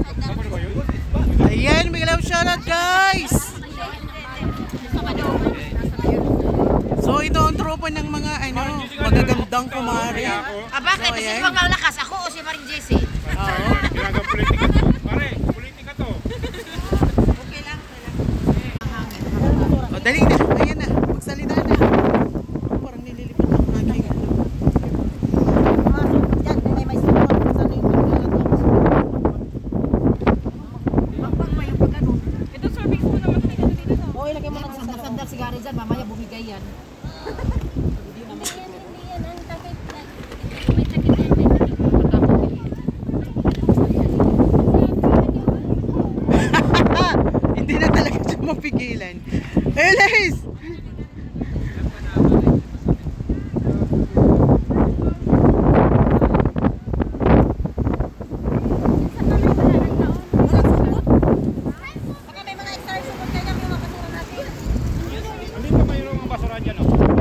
Ayan, bigla shoutout guys. So ito ang tropa ng mga magagandang kumari. Bakit? Kasi si Mang Lakas, ako o si Maring JC? Oo. Ginagawa politika to. Pare, politika to. Okay lang. O dali na, ayan na, magsalita na. Parang nililipat ang aking ilagay mo ng sandal sigari dyan, mamaya bumigay yan. Hindi na talaga siya mapigilan. Elis! Andito pa mayroong basura dyan, oh.